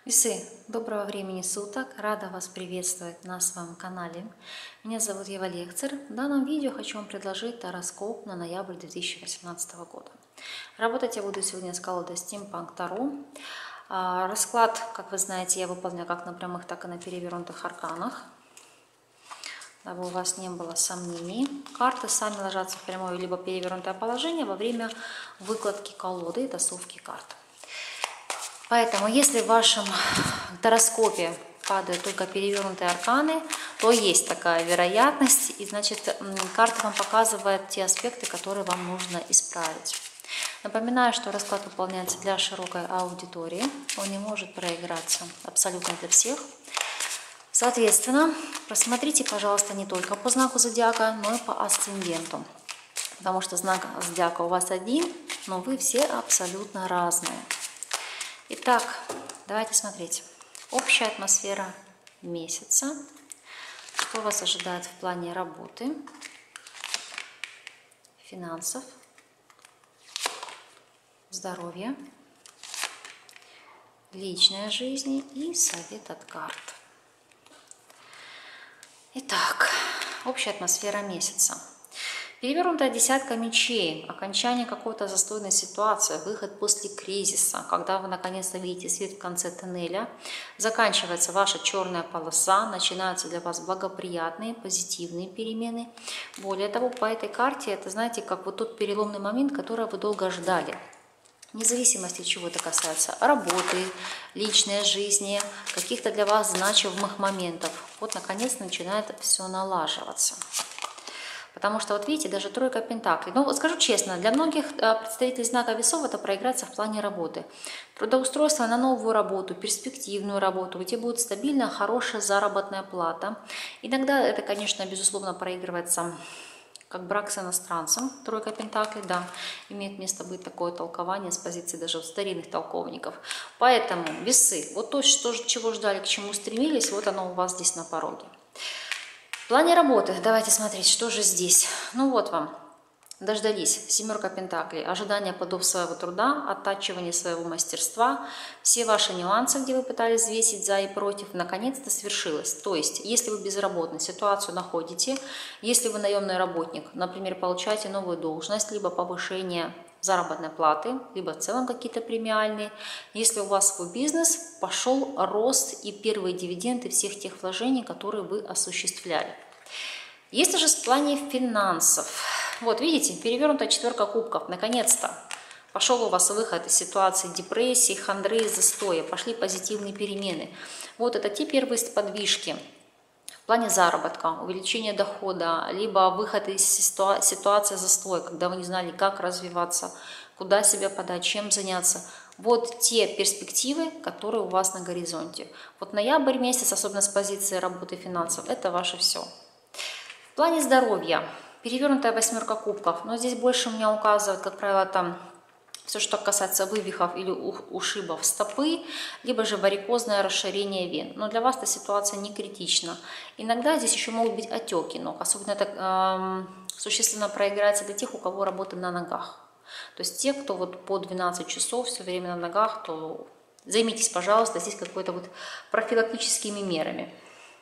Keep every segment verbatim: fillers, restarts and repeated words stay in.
Весы, доброго времени суток! Рада вас приветствовать на своем канале. Меня зовут Ева Лехцер. В данном видео хочу вам предложить гороскоп на ноябрь две тысячи восемнадцатого года. Работать я буду сегодня с колодой Steampunk Tarot. Расклад, как вы знаете, я выполняю как на прямых, так и на перевернутых арканах, дабы у вас не было сомнений. Карты сами ложатся в прямое либо перевернутое положение во время выкладки колоды и тасовки карт. Поэтому, если в вашем гороскопе падают только перевернутые арканы, то есть такая вероятность, и значит карта вам показывает те аспекты, которые вам нужно исправить. Напоминаю, что расклад выполняется для широкой аудитории, он не может проиграться абсолютно для всех. Соответственно, просмотрите, пожалуйста, не только по знаку зодиака, но и по асценденту, потому что знак зодиака у вас один, но вы все абсолютно разные. Итак, давайте смотреть. Общая атмосфера месяца. Что вас ожидает в плане работы, финансов, здоровья, личной жизни и совет от карт. Итак, общая атмосфера месяца. Перевернутая десятка мечей, окончание какой-то застойной ситуации, выход после кризиса, когда вы наконец-то видите свет в конце тоннеля, заканчивается ваша черная полоса, начинаются для вас благоприятные, позитивные перемены. Более того, по этой карте это, знаете, как вот тот переломный момент, который вы долго ждали. Вне зависимости, чего это касается, работы, личной жизни, каких-то для вас значимых моментов. Вот, наконец, начинает все налаживаться. Потому что, вот видите, даже тройка пентаклей. Ну, вот скажу честно, для многих представителей знака весов это проиграться в плане работы. Трудоустройство на новую работу, перспективную работу, где будет стабильная, хорошая заработная плата. Иногда это, конечно, безусловно, проигрывается как брак с иностранцем. Тройка пентаклей, да, имеет место быть такое толкование с позиции даже старинных толковников. Поэтому весы, вот то, что, чего ждали, к чему стремились, вот оно у вас здесь на пороге. В плане работы, давайте смотреть, что же здесь. Ну вот вам, дождались, семерка пентаклей, ожидание плодов своего труда, оттачивание своего мастерства, все ваши нюансы, где вы пытались взвесить за и против, наконец-то свершилось. То есть, если вы безработный, ситуацию находите, если вы наемный работник, например, получаете новую должность, либо повышение заработной платы, либо в целом какие-то премиальные. Если у вас свой бизнес, пошел рост и первые дивиденды всех тех вложений, которые вы осуществляли. Если же в плане финансов, вот видите, перевернутая четверка кубков, наконец-то пошел у вас выход из ситуации депрессии, хандры, застоя, пошли позитивные перемены. Вот это те первые подвижки. В плане заработка, увеличения дохода, либо выход из ситуации застоя, когда вы не знали, как развиваться, куда себя подать, чем заняться. Вот те перспективы, которые у вас на горизонте. Вот ноябрь месяц, особенно с позиции работы финансов, это ваше все. В плане здоровья, перевернутая восьмерка кубков, но здесь больше у меня указывают, как правило, там все, что касается вывихов или ушибов стопы, либо же варикозное расширение вен. Но для вас эта ситуация не критична. Иногда здесь еще могут быть отеки ног. Особенно это э, существенно проиграется для тех, у кого работа на ногах. То есть те, кто вот по двенадцать часов все время на ногах, то займитесь, пожалуйста, здесь какой-то вот профилактическими мерами.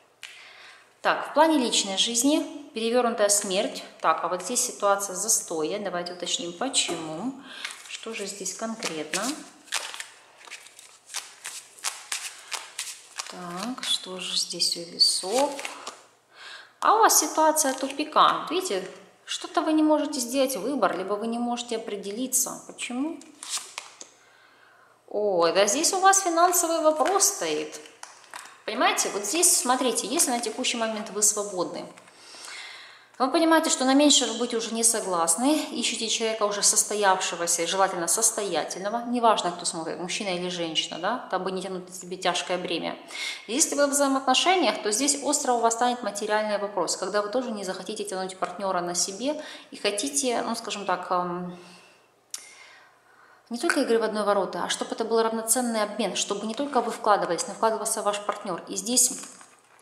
Так, в плане личной жизни перевернутая смерть. Так, а вот здесь ситуация застоя. Давайте уточним, почему. Что же здесь конкретно? Так, что же здесь у весов? А у вас ситуация тупика. Видите, что-то вы не можете сделать выбор, либо вы не можете определиться. Почему? Ой, да здесь у вас финансовый вопрос стоит. Понимаете, вот здесь, смотрите, если на текущий момент вы свободны, вы понимаете, что на меньшее вы будете уже не согласны, ищете человека уже состоявшегося, желательно состоятельного, неважно, кто смотрит, мужчина или женщина, да, дабы не тянуть на себе тяжкое бремя. Если вы в взаимоотношениях, то здесь остро у вас станет материальный вопрос, когда вы тоже не захотите тянуть партнера на себе и хотите, ну, скажем так, не только игры в одни ворота, а чтобы это был равноценный обмен, чтобы не только вы вкладывались, но вкладывался ваш партнер. И здесь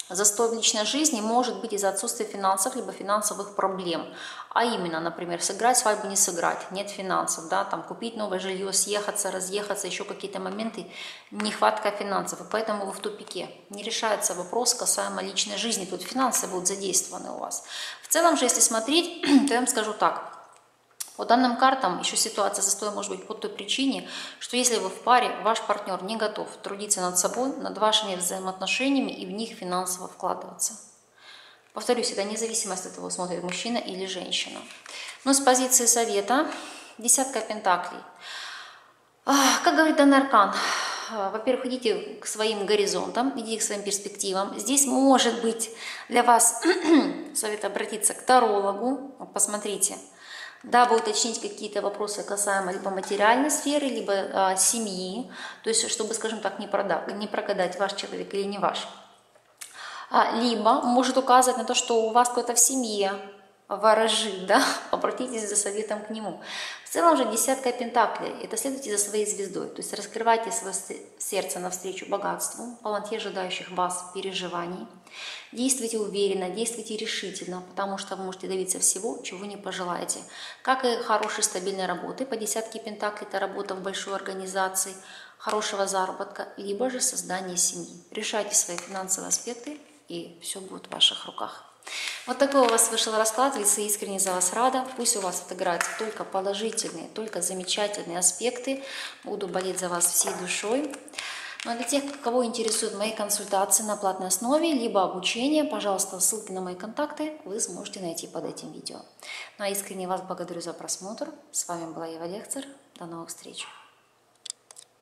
Застой в личной жизни может быть из-за отсутствия финансов, либо финансовых проблем. А именно, например, сыграть свадьбу, не сыграть, нет финансов, да, там купить новое жилье, съехаться, разъехаться, еще какие-то моменты, нехватка финансов. И поэтому вы в тупике. Не решается вопрос касаемо личной жизни, тут финансы будут задействованы у вас. В целом же, если смотреть, то я вам скажу так. По данным картам еще ситуация застоя может быть по той причине, что если вы в паре, ваш партнер не готов трудиться над собой, над вашими взаимоотношениями и в них финансово вкладываться. Повторюсь, это независимость от того, смотрит мужчина или женщина. Но с позиции совета десятка пентаклей. Как говорит данный аркан, во-первых, идите к своим горизонтам, идите к своим перспективам. Здесь может быть для вас совет обратиться к тарологу. Посмотрите, дабы уточнить какие-то вопросы касаемо либо материальной сферы, либо а, семьи, то есть чтобы, скажем так, не, продать, не прогадать, ваш человек или не ваш. А, либо может указывать на то, что у вас кто-то в семье ворожит, да, обратитесь за советом к нему. В целом же десятка пентаклей, это следуйте за своей звездой, то есть раскрывайте свое сердце навстречу богатству, полноте ожидающих вас переживаний. Действуйте уверенно, действуйте решительно, потому что вы можете добиться всего, чего не пожелаете. Как и хорошей стабильной работы, по десятке пентаклей это работа в большой организации, хорошего заработка, либо же создание семьи. Решайте свои финансовые аспекты, и все будет в ваших руках. Вот такой у вас вышел расклад, лица искренне за вас рада. Пусть у вас отыграются только положительные, только замечательные аспекты. Буду болеть за вас всей душой. Ну а для тех, кого интересуют мои консультации на платной основе, либо обучение, пожалуйста, ссылки на мои контакты вы сможете найти под этим видео. Ну а искренне вас благодарю за просмотр. С вами была Ева Лехцер. До новых встреч.